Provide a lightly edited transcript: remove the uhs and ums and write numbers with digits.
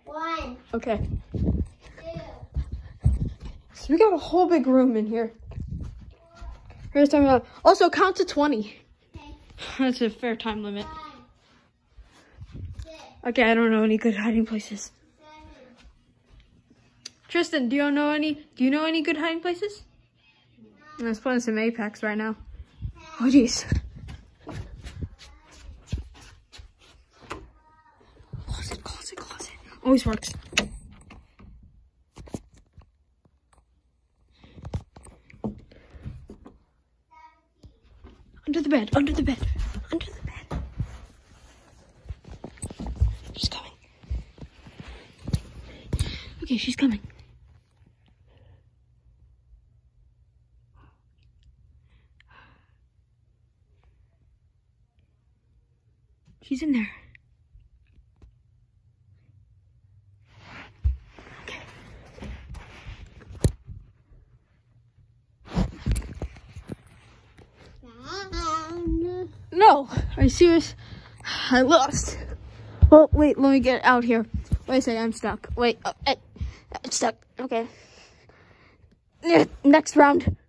1. Okay. 2. So we got a whole big room in here. Here's time about. Also count to 20. Okay. That's a fair time limit. 5. 6. Okay, I don't know any good hiding places. 7. Tristan, do you know any good hiding places? I was playing some Apex right now. Oh jeez. Closet. Always works. Under the bed. She's coming. Okay, she's coming. She's in there. Okay. No, are you serious? I lost. Well, wait, let me get out here. Wait a second, I'm stuck. Wait, it's stuck. Okay. Next round.